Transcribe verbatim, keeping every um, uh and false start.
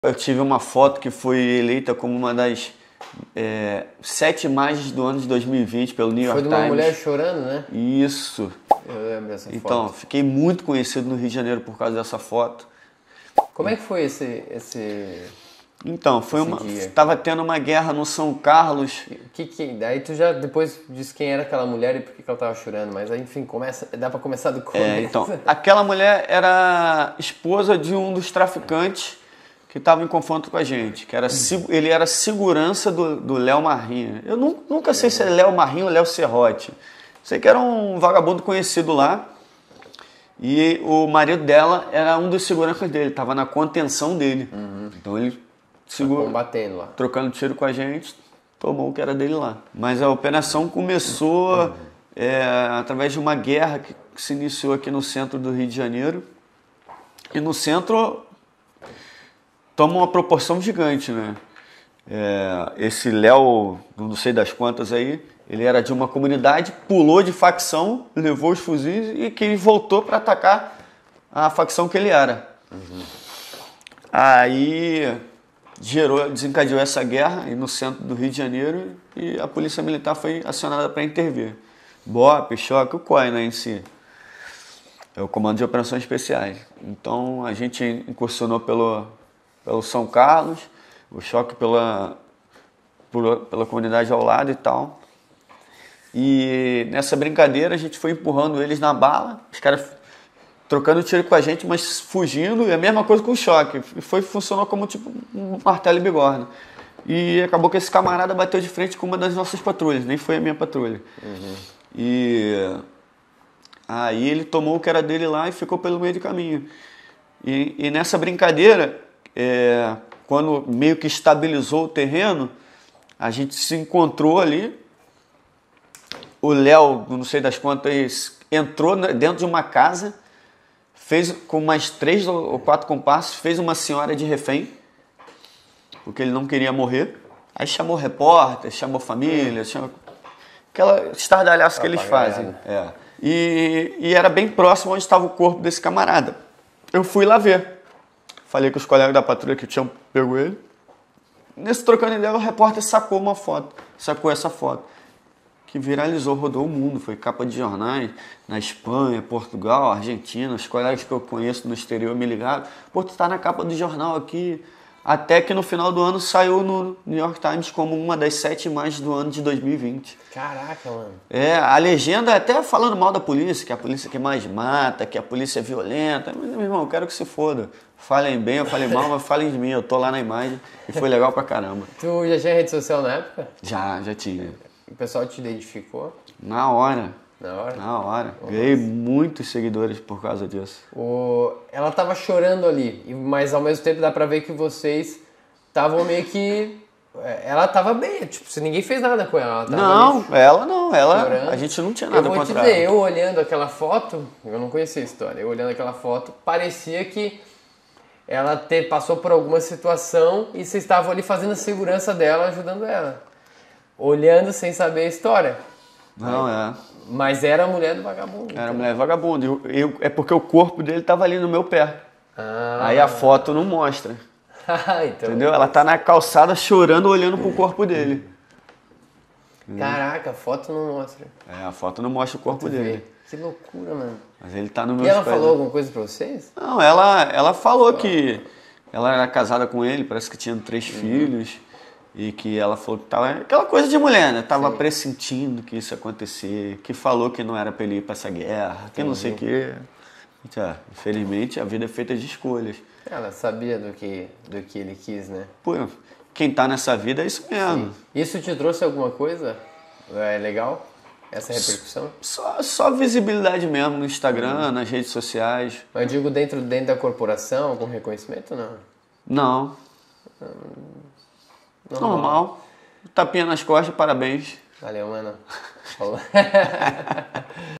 Eu tive uma foto que foi eleita como uma das é, sete imagens do ano de dois mil e vinte pelo New York Foi de Times. uma mulher chorando, né? Isso. Eu lembro dessa foto. Então, fiquei muito conhecido no Rio de Janeiro por causa dessa foto. Como é que foi esse... esse... Então, foi Esse uma. dia. Tava tendo uma guerra no São Carlos. Que, que, daí tu já depois disse quem era aquela mulher e por que que ela tava chorando, mas aí, enfim, começa, dá pra começar do começo. É, então, aquela mulher era esposa de um dos traficantes que estava em confronto com a gente, que era ele era segurança do, do Léo Marinho. Eu nu, nunca sei se é Léo Marinho ou Léo Serrote. Sei que era um vagabundo conhecido lá. E o marido dela era um dos seguranças dele, estava na contenção dele. Uhum. Então ele segurou, combatendo lá. Trocando tiro com a gente, tomou o que era dele lá. Mas a operação começou uhum. é, através de uma guerra que, que se iniciou aqui no centro do Rio de Janeiro. E no centro toma uma proporção gigante, né? É, esse Léo, não sei das quantas aí, ele era de uma comunidade, pulou de facção, levou os fuzis e que voltou para atacar a facção que ele era. Uhum. Aí gerou, desencadeou essa guerra no centro do Rio de Janeiro e a polícia militar foi acionada para intervir. B O P, choque, o C O I, né, em si. É o Comando de Operações Especiais. Então a gente incursionou pelo, pelo São Carlos, o choque pela, pela, pela comunidade ao lado e tal. E nessa brincadeira a gente foi empurrando eles na bala, os caras trocando tiro com a gente, mas fugindo, e a mesma coisa com o choque. Foi, funcionou como tipo um martelo e bigorna. E acabou que esse camarada bateu de frente com uma das nossas patrulhas, nem foi a minha patrulha. Uhum. E aí ele tomou o que era dele lá e ficou pelo meio do caminho. E, e nessa brincadeira, é, quando meio que estabilizou o terreno, a gente se encontrou ali. O Léo, não sei das quantas, entrou dentro de uma casa, fez com mais três ou quatro compassos, fez uma senhora de refém, porque ele não queria morrer. Aí chamou repórter, chamou família, chamou aquela estardalhaço que eles fazem. É. E, e era bem próximo onde estava o corpo desse camarada. Eu fui lá ver. Falei com os colegas da patrulha que tinham pego ele. Nesse trocando ideia, o repórter sacou uma foto, sacou essa foto, que viralizou, rodou o mundo, foi capa de jornais na Espanha, Portugal, Argentina. Os colegas que eu conheço no exterior me ligaram: pô, tu tá na capa do jornal aqui. Até que no final do ano saiu no New York Times como uma das sete imagens do ano de dois mil e vinte. Caraca, mano. É, a legenda até falando mal da polícia, que é a polícia que mais mata, que a polícia é violenta. Mas, meu irmão, eu quero que se foda. Falem bem, eu falei mal, mas falem de mim. Eu tô lá na imagem e foi legal pra caramba. Tu já tinha rede social na época? Já, já tinha. O pessoal te identificou? Na hora. Na hora? Na hora. Ganhei muitos seguidores por causa disso. O... Ela tava chorando ali, mas ao mesmo tempo dá pra ver que vocês estavam meio que... Ela tava bem, tipo, se ninguém fez nada com ela. Ela tava não, ali, ela não, ela... chorando. A gente não tinha nada contra ela. Eu vou te dizer, eu olhando aquela foto, eu não conhecia a história, eu olhando aquela foto, parecia que ela te, passou por alguma situação e vocês estavam ali fazendo a segurança dela, ajudando ela. Olhando sem saber a história. Não, é. Mas era a mulher do vagabundo. Era a mulher do vagabundo. Eu, eu, é porque o corpo dele tava ali no meu pé. Ah. Aí a foto não mostra. então, entendeu? Ela tá na calçada chorando, olhando pro corpo dele. Caraca, a foto não mostra. É, a foto não mostra o corpo dele. Vê. Que loucura, mano. Mas ele tá no meu E ela pés, falou né? alguma coisa pra vocês? Não, ela, ela falou ah. que ela era casada com ele, parece que tinha três uhum. filhos. E que ela falou que tava... Aquela coisa de mulher, né? Tava Sim. pressentindo que isso ia acontecer. Que falou que não era pra ele ir pra essa guerra. Que uhum. não sei o quê. É, infelizmente, a vida é feita de escolhas. Ela sabia do que, do que ele quis, né? Pô, quem tá nessa vida é isso mesmo. Sim. Isso te trouxe alguma coisa? É legal? Essa repercussão? Só, só visibilidade mesmo no Instagram, uhum. nas redes sociais. Mas eu digo dentro, dentro da corporação, algum reconhecimento, não? Não. Hum... Normal. Normal. Tapinha nas costas, parabéns. Valeu, mano. Falou.